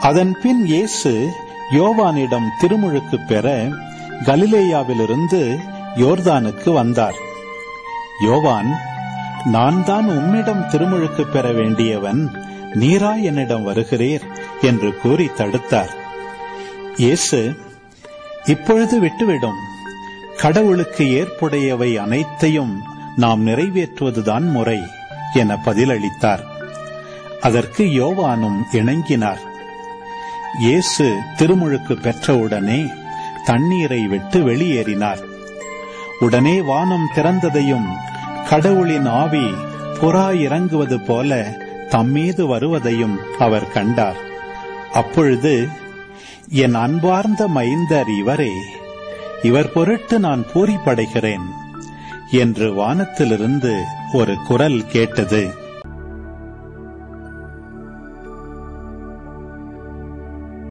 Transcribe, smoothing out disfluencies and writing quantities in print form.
அதன்பின் இயேசு யோவானிடம் திருமுழுக்கு பெற கலிலேயாவிலிருந்து யோர்தானுக்கு வந்தார். யோவான், நான் தான் உம்மிடம் திருமுழுக்கு பெற வேண்டியவன், நீரா என்னிடம் வருகிறீர் என்று கூறி தடுத்தார். இயேசு, இப்பொழுது விட்டுவிடும், கடவுளுக்கு ஏற்புடையவை அனைத்தையும் நாம் நிறைவேற்றுவதுதான் முறை என பதிலளித்தார். அதற்கு யோவானும் இணங்கினார். இயேசு திருமுழுக்கு பெற்றவுடனே தண்ணீரை விட்டு வெளியேறினார். உடனே வானம் திறந்ததையும் கடவுளின் ஆவி புறா இறங்குவது போல தம்மீது வருவதையும் அவர் கண்டார். அப்பொழுது, என் அன்பார்ந்த மைந்தர் இவரே, இவர் பொருட்டு நான் பூரிப்படைகிறேன் என்று வானத்திலிருந்து ஒரு குரல் கேட்டது.